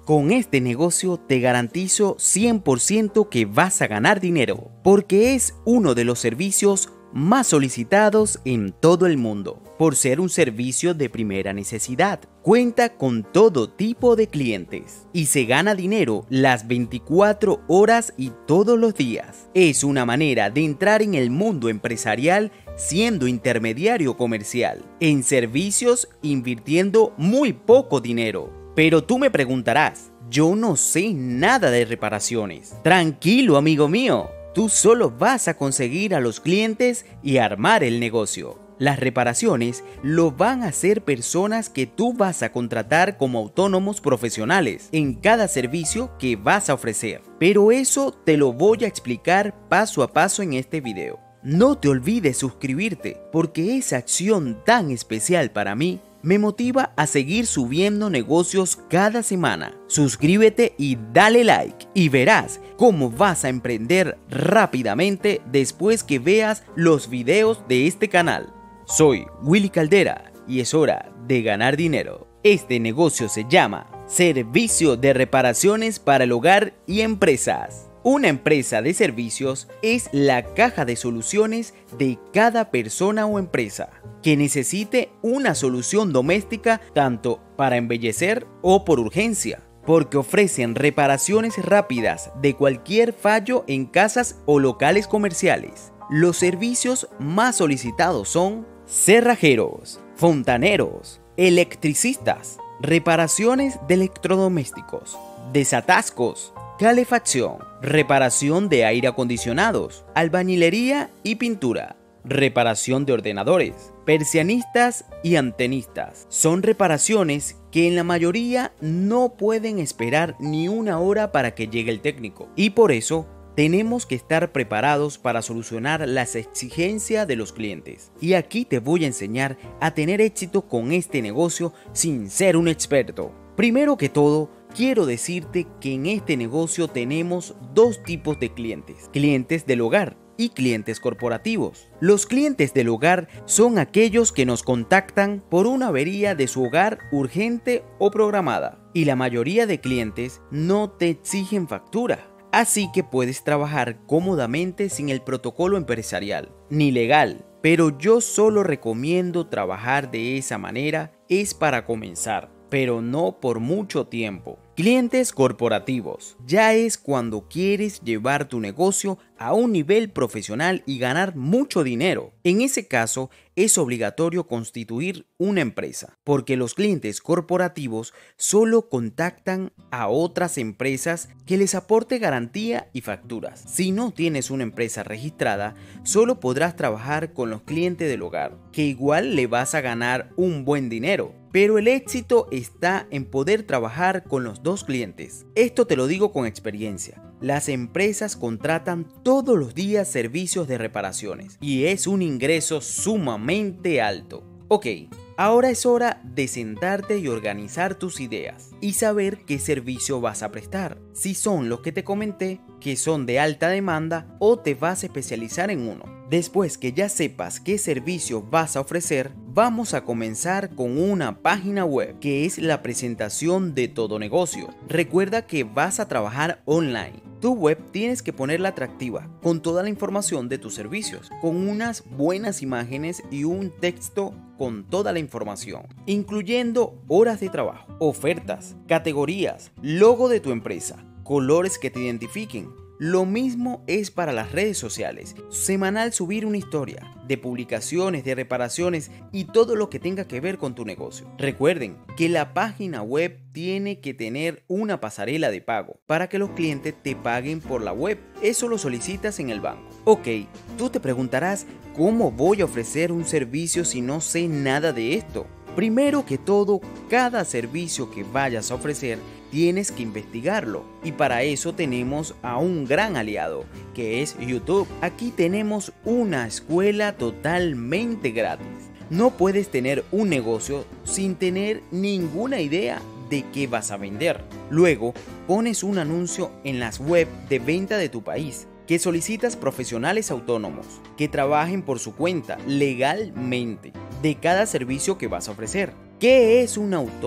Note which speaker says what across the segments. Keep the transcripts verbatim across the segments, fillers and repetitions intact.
Speaker 1: Con este negocio te garantizo cien por ciento que vas a ganar dinero, porque es uno de los servicios más solicitados en todo el mundo, por ser un servicio de primera necesidad. Cuenta con todo tipo de clientes y se gana dinero las veinticuatro horas y todos los días. Es una manera de entrar en el mundo empresarial siendo intermediario comercial, en servicios invirtiendo muy poco dinero. Pero tú me preguntarás, yo no sé nada de reparaciones. Tranquilo, amigo mío, tú solo vas a conseguir a los clientes y armar el negocio. Las reparaciones lo van a hacer personas que tú vas a contratar como autónomos profesionales en cada servicio que vas a ofrecer. Pero eso te lo voy a explicar paso a paso en este video. No te olvides suscribirte, porque esa acción tan especial para mí me motiva a seguir subiendo negocios cada semana. Suscríbete y dale like y verás cómo vas a emprender rápidamente después que veas los videos de este canal. Soy Willy Caldera y es hora de ganar dinero. Este negocio se llama Servicio de Reparaciones para el Hogar y Empresas. Una empresa de servicios es la caja de soluciones de cada persona o empresa que necesite una solución doméstica tanto para embellecer o por urgencia, porque ofrecen reparaciones rápidas de cualquier fallo en casas o locales comerciales. Los servicios más solicitados son cerrajeros, fontaneros, electricistas, reparaciones de electrodomésticos, desatascos, calefacción, reparación de aire acondicionados, albañilería y pintura, reparación de ordenadores, persianistas y antenistas. Son reparaciones que en la mayoría no pueden esperar ni una hora para que llegue el técnico, y por eso tenemos que estar preparados para solucionar las exigencias de los clientes. Y aquí te voy a enseñar a tener éxito con este negocio sin ser un experto. Primero que todo, quiero decirte que en este negocio tenemos dos tipos de clientes: clientes del hogar y clientes corporativos. Los clientes del hogar son aquellos que nos contactan por una avería de su hogar urgente o programada, y la mayoría de clientes no te exigen factura. Así que puedes trabajar cómodamente sin el protocolo empresarial ni legal, pero yo solo recomiendo trabajar de esa manera es para comenzar, pero no por mucho tiempo. Clientes corporativos ya es cuando quieres llevar tu negocio a un nivel profesional y ganar mucho dinero. En ese caso es obligatorio constituir una empresa, porque los clientes corporativos solo contactan a otras empresas que les aporte garantía y facturas. Si no tienes una empresa registrada, solo podrás trabajar con los clientes del hogar, que igual le vas a ganar un buen dinero. Pero el éxito está en poder trabajar con los dos clientes. Esto te lo digo con experiencia. Las empresas contratan todos los días servicios de reparaciones y es un ingreso sumamente alto. Ok, ahora es hora de sentarte y organizar tus ideas y saber qué servicio vas a prestar. Si son los que te comenté, que son de alta demanda, o te vas a especializar en uno. Después que ya sepas qué servicio vas a ofrecer, vamos a comenzar con una página web, que es la presentación de todo negocio. Recuerda que vas a trabajar online. Tu web tienes que ponerla atractiva, con toda la información de tus servicios, con unas buenas imágenes y un texto con toda la información, incluyendo horas de trabajo, ofertas, categorías, logo de tu empresa, colores que te identifiquen. Lo mismo es para las redes sociales. Semanal subir una historia de publicaciones, de reparaciones y todo lo que tenga que ver con tu negocio. Recuerden que la página web tiene que tener una pasarela de pago para que los clientes te paguen por la web. Eso lo solicitas en el banco. Ok, tú te preguntarás, ¿cómo voy a ofrecer un servicio si no sé nada de esto? Primero que todo, cada servicio que vayas a ofrecer tienes que investigarlo, y para eso tenemos a un gran aliado, que es YouTube. Aquí tenemos una escuela totalmente gratis. No puedes tener un negocio sin tener ninguna idea de qué vas a vender. Luego pones un anuncio en las web de venta de tu país, que solicitas profesionales autónomos que trabajen por su cuenta legalmente de cada servicio que vas a ofrecer. ¿Qué es un autónomo?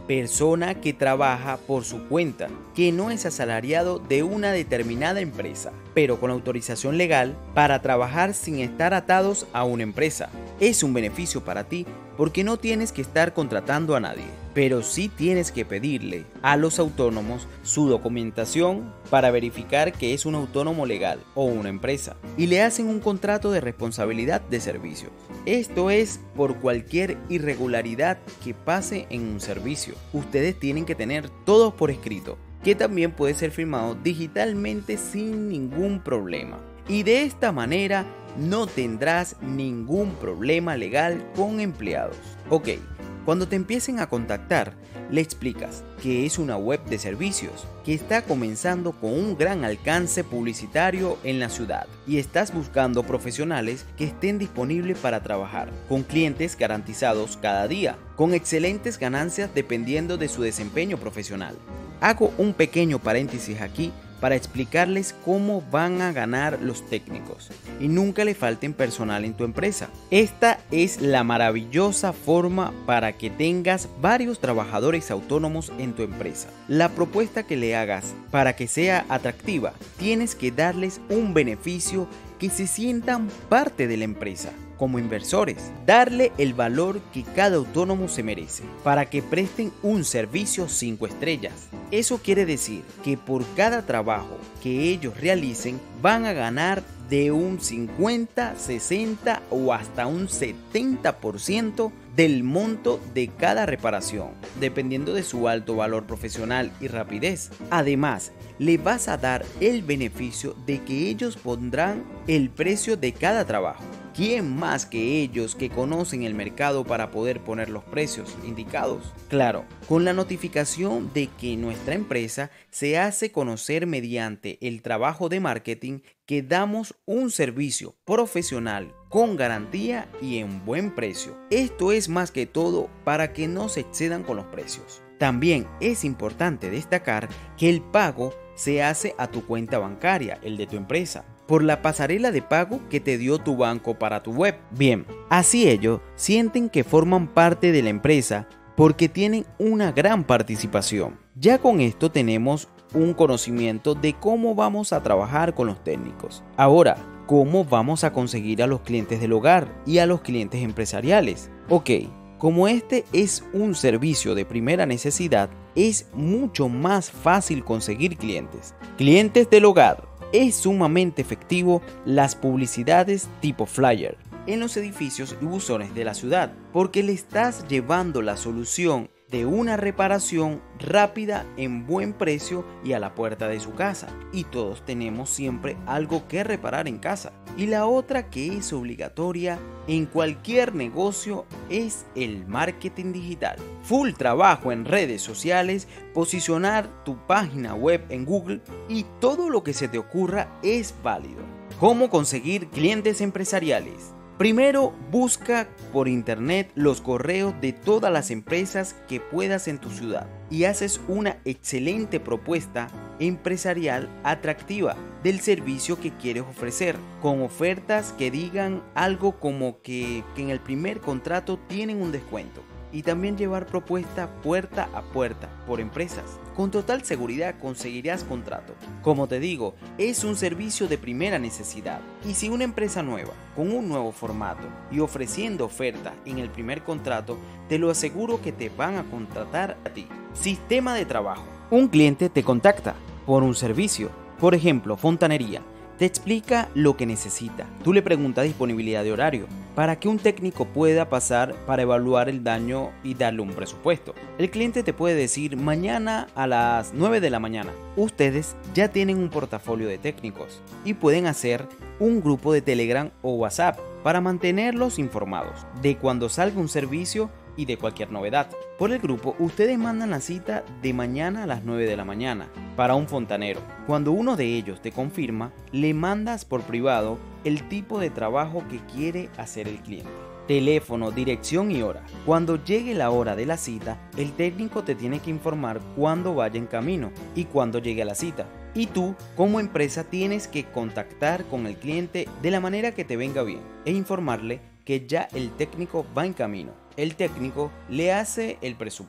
Speaker 1: persona que trabaja por su cuenta, que no es asalariado de una determinada empresa, pero con autorización legal para trabajar sin estar atados a una empresa. Es un beneficio para ti porque no tienes que estar contratando a nadie, pero sí tienes que pedirle a los autónomos su documentación para verificar que es un autónomo legal o una empresa y le hacen un contrato de responsabilidad de servicios. Esto es por cualquier irregularidad que pase en un servicio. Ustedes tienen que tener todo por escrito, que también puede ser firmado digitalmente sin ningún problema. Y de esta manera no tendrás ningún problema legal con empleados. Ok, cuando te empiecen a contactar, le explicas que es una web de servicios que está comenzando con un gran alcance publicitario en la ciudad y estás buscando profesionales que estén disponibles para trabajar, con clientes garantizados cada día, con excelentes ganancias dependiendo de su desempeño profesional. Hago un pequeño paréntesis aquí para explicarles cómo van a ganar los técnicos y nunca le falten personal en tu empresa. Esta es la maravillosa forma para que tengas varios trabajadores autónomos en tu empresa. La propuesta que le hagas para que sea atractiva, tienes que darles un beneficio que se sientan parte de la empresa. Como inversores, darle el valor que cada autónomo se merece para que presten un servicio cinco estrellas. Eso quiere decir que por cada trabajo que ellos realicen van a ganar de un cincuenta, sesenta o hasta un setenta por ciento del monto de cada reparación, dependiendo de su alto valor profesional y rapidez. Además, le vas a dar el beneficio de que ellos pondrán el precio de cada trabajo. ¿Quién más que ellos que conocen el mercado para poder poner los precios indicados? Claro, con la notificación de que nuestra empresa se hace conocer mediante el trabajo de marketing que damos un servicio profesional con garantía y en buen precio. Esto es más que todo para que no se excedan con los precios. También es importante destacar que el pago se hace a tu cuenta bancaria, el de tu empresa, por la pasarela de pago que te dio tu banco para tu web. Bien, así ellos sienten que forman parte de la empresa porque tienen una gran participación. Ya con esto tenemos un conocimiento de cómo vamos a trabajar con los técnicos. Ahora, ¿cómo vamos a conseguir a los clientes del hogar y a los clientes empresariales? Ok, como este es un servicio de primera necesidad, es mucho más fácil conseguir clientes. Clientes del hogar. Es sumamente efectivo las publicidades tipo flyer en los edificios y buzones de la ciudad, porque le estás llevando la solución de una reparación rápida en buen precio y a la puerta de su casa. Y todos tenemos siempre algo que reparar en casa. Y la otra que es obligatoria en cualquier negocio es el marketing digital. Full trabajo en redes sociales, posicionar tu página web en Google y todo lo que se te ocurra es válido. ¿Cómo conseguir clientes empresariales? Primero, busca por internet los correos de todas las empresas que puedas en tu ciudad y haces una excelente propuesta empresarial atractiva del servicio que quieres ofrecer, con ofertas que digan algo como que, que en el primer contrato tienen un descuento. Y también llevar propuesta puerta a puerta por empresas. Con total seguridad conseguirás contrato. Como te digo, es un servicio de primera necesidad. Y si una empresa nueva, con un nuevo formato y ofreciendo ofertas en el primer contrato, te lo aseguro que te van a contratar a ti. Sistema de trabajo. Un cliente te contacta por un servicio, por ejemplo, fontanería. Te explica lo que necesita. Tú le preguntas disponibilidad de horario para que un técnico pueda pasar para evaluar el daño y darle un presupuesto. El cliente te puede decir mañana a las nueve de la mañana. Ustedes ya tienen un portafolio de técnicos y pueden hacer un grupo de Telegram o WhatsApp para mantenerlos informados de cuando salga un servicio y de cualquier novedad. Por el grupo, ustedes mandan la cita de mañana a las nueve de la mañana para un fontanero. Cuando uno de ellos te confirma, le mandas por privado el tipo de trabajo que quiere hacer el cliente, teléfono, dirección y hora. Cuando llegue la hora de la cita, el técnico te tiene que informar cuándo vaya en camino y cuándo llegue a la cita. Y tú, como empresa, tienes que contactar con el cliente de la manera que te venga bien e informarle que ya el técnico va en camino. El técnico le hace el presupuesto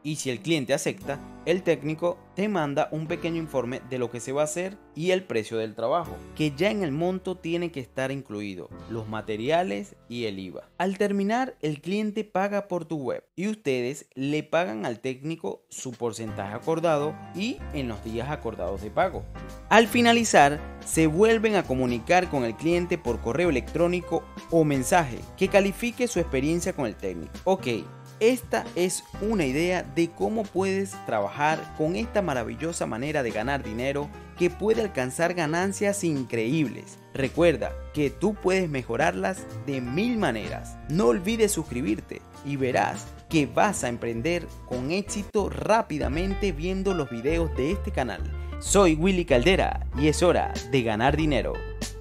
Speaker 1: y si el cliente acepta, el técnico te manda un pequeño informe de lo que se va a hacer y el precio del trabajo, que ya en el monto tiene que estar incluido los materiales y el I V A. Al terminar, el cliente paga por tu web y ustedes le pagan al técnico su porcentaje acordado y en los días acordados de pago. Al finalizar, se vuelven a comunicar con el cliente por correo electrónico o mensaje que califique su experiencia con el técnico. Ok. Esta es una idea de cómo puedes trabajar con esta maravillosa manera de ganar dinero que puede alcanzar ganancias increíbles. Recuerda que tú puedes mejorarlas de mil maneras. No olvides suscribirte y verás que vas a emprender con éxito rápidamente viendo los videos de este canal. Soy Willy Caldera y es hora de ganar dinero.